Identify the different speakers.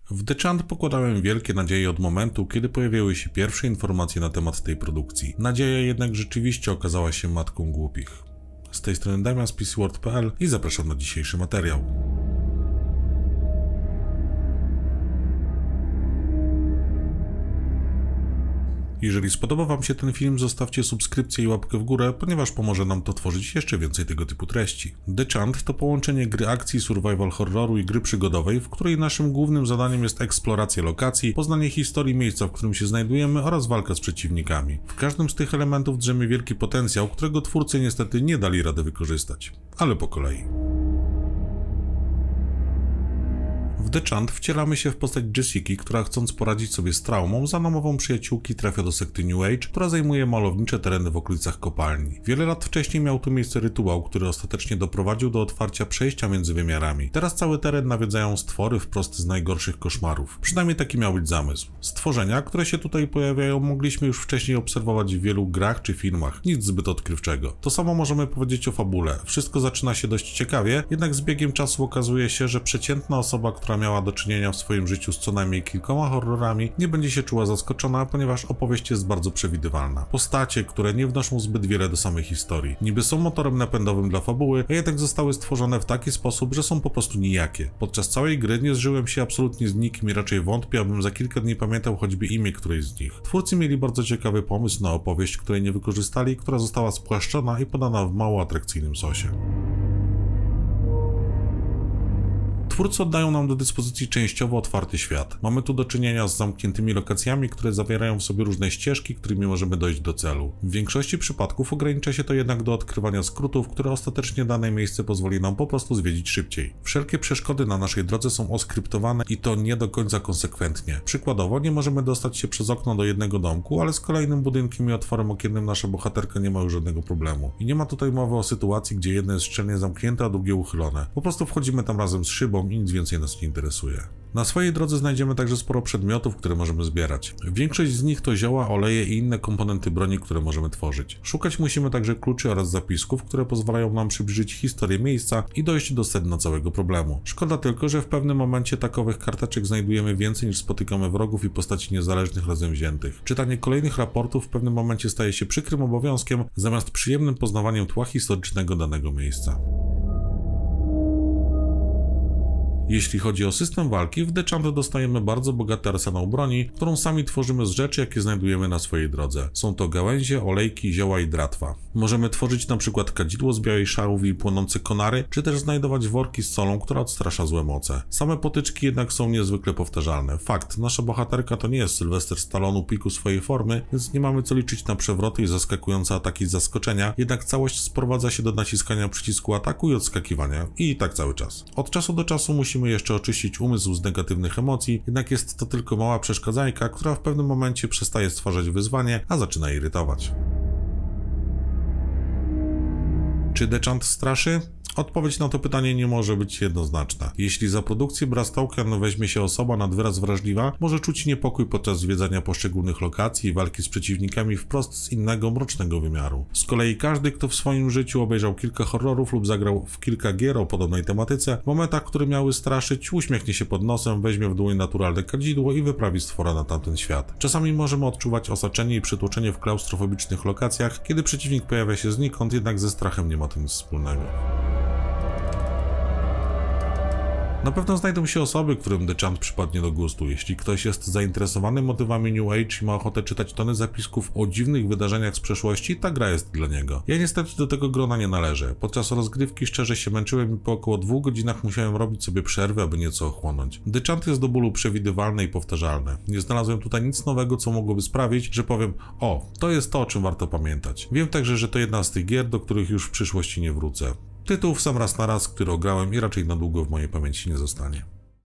Speaker 1: W The Chant pokładałem wielkie nadzieje od momentu, kiedy pojawiły się pierwsze informacje na temat tej produkcji. Nadzieja jednak rzeczywiście okazała się matką głupich. Z tej strony Damian z PCWorld.pl i zapraszam na dzisiejszy materiał. Jeżeli spodoba Wam się ten film, zostawcie subskrypcję i łapkę w górę, ponieważ pomoże nam to tworzyć jeszcze więcej tego typu treści. The Chant to połączenie gry akcji, survival horroru i gry przygodowej, w której naszym głównym zadaniem jest eksploracja lokacji, poznanie historii miejsca, w którym się znajdujemy oraz walka z przeciwnikami. W każdym z tych elementów drzemie wielki potencjał, którego twórcy niestety nie dali rady wykorzystać. Ale po kolei. W The Chant wcielamy się w postać Jessiki, która chcąc poradzić sobie z traumą, za namową przyjaciółki trafia do sekty New Age, która zajmuje malownicze tereny w okolicach kopalni. Wiele lat wcześniej miał tu miejsce rytuał, który ostatecznie doprowadził do otwarcia przejścia między wymiarami. Teraz cały teren nawiedzają stwory wprost z najgorszych koszmarów. Przynajmniej taki miał być zamysł. Stworzenia, które się tutaj pojawiają, mogliśmy już wcześniej obserwować w wielu grach czy filmach. Nic zbyt odkrywczego. To samo możemy powiedzieć o fabule. Wszystko zaczyna się dość ciekawie, jednak z biegiem czasu okazuje się, że przeciętna osoba, która miała do czynienia w swoim życiu z co najmniej kilkoma horrorami, nie będzie się czuła zaskoczona, ponieważ opowieść jest bardzo przewidywalna. Postacie, które nie wnoszą zbyt wiele do samej historii. Niby są motorem napędowym dla fabuły, a jednak zostały stworzone w taki sposób, że są po prostu nijakie. Podczas całej gry nie zżyłem się absolutnie z nikim i raczej wątpię, abym za kilka dni pamiętał choćby imię którejś z nich. Twórcy mieli bardzo ciekawy pomysł na opowieść, której nie wykorzystali, która została spłaszczona i podana w mało atrakcyjnym sosie. Twórcy oddają nam do dyspozycji częściowo otwarty świat. Mamy tu do czynienia z zamkniętymi lokacjami, które zawierają w sobie różne ścieżki, którymi możemy dojść do celu. W większości przypadków ogranicza się to jednak do odkrywania skrótów, które ostatecznie dane miejsce pozwoli nam po prostu zwiedzić szybciej. Wszelkie przeszkody na naszej drodze są oskryptowane i to nie do końca konsekwentnie. Przykładowo nie możemy dostać się przez okno do jednego domku, ale z kolejnym budynkiem i otworem okiennym nasza bohaterka nie ma już żadnego problemu. I nie ma tutaj mowy o sytuacji, gdzie jedno jest szczelnie zamknięte, a drugie uchylone. Po prostu wchodzimy tam razem z szybą i nic więcej nas nie interesuje. Na swojej drodze znajdziemy także sporo przedmiotów, które możemy zbierać. Większość z nich to zioła, oleje i inne komponenty broni, które możemy tworzyć. Szukać musimy także kluczy oraz zapisków, które pozwalają nam przybliżyć historię miejsca i dojść do sedna całego problemu. Szkoda tylko, że w pewnym momencie takowych karteczek znajdujemy więcej niż spotykamy wrogów i postaci niezależnych razem wziętych. Czytanie kolejnych raportów w pewnym momencie staje się przykrym obowiązkiem, zamiast przyjemnym poznawaniem tła historycznego danego miejsca. Jeśli chodzi o system walki, w The Chant dostajemy bardzo bogaty arsenał broni, którą sami tworzymy z rzeczy, jakie znajdujemy na swojej drodze. Są to gałęzie, olejki, zioła i dratwa. Możemy tworzyć na przykład kadzidło z białej szarówki i płonące konary, czy też znajdować worki z solą, która odstrasza złe moce. Same potyczki jednak są niezwykle powtarzalne. Fakt, nasza bohaterka to nie jest Sylwester Stallone u piku swojej formy, więc nie mamy co liczyć na przewroty i zaskakujące ataki z zaskoczenia, jednak całość sprowadza się do naciskania przycisku ataku i odskakiwania. I tak cały czas. Od czasu do czasu musimy jeszcze oczyścić umysł z negatywnych emocji, jednak jest to tylko mała przeszkadzajka, która w pewnym momencie przestaje stwarzać wyzwanie, a zaczyna irytować. Czy The Chant straszy? Odpowiedź na to pytanie nie może być jednoznaczna. Jeśli za produkcję Brass Token weźmie się osoba nad wyraz wrażliwa, może czuć niepokój podczas zwiedzania poszczególnych lokacji i walki z przeciwnikami wprost z innego, mrocznego wymiaru. Z kolei każdy, kto w swoim życiu obejrzał kilka horrorów lub zagrał w kilka gier o podobnej tematyce, w momentach, które miały straszyć, uśmiechnie się pod nosem, weźmie w dłoń naturalne kadzidło i wyprawi stwora na tamten świat. Czasami możemy odczuwać osaczenie i przytłoczenie w klaustrofobicznych lokacjach, kiedy przeciwnik pojawia się znikąd, jednak ze strachem nie ma to nic wspólnego. Na pewno znajdą się osoby, którym The Chant przypadnie do gustu. Jeśli ktoś jest zainteresowany motywami New Age i ma ochotę czytać tony zapisków o dziwnych wydarzeniach z przeszłości, ta gra jest dla niego. Ja niestety do tego grona nie należę. Podczas rozgrywki szczerze się męczyłem i po około 2 godzinach musiałem robić sobie przerwę, aby nieco ochłonąć. The Chant jest do bólu przewidywalne i powtarzalne. Nie znalazłem tutaj nic nowego, co mogłoby sprawić, że powiem: o, to jest to, o czym warto pamiętać. Wiem także, że to jedna z tych gier, do których już w przyszłości nie wrócę. Tytuł w sam raz na raz, który ograłem i raczej na długo w mojej pamięci nie zostanie.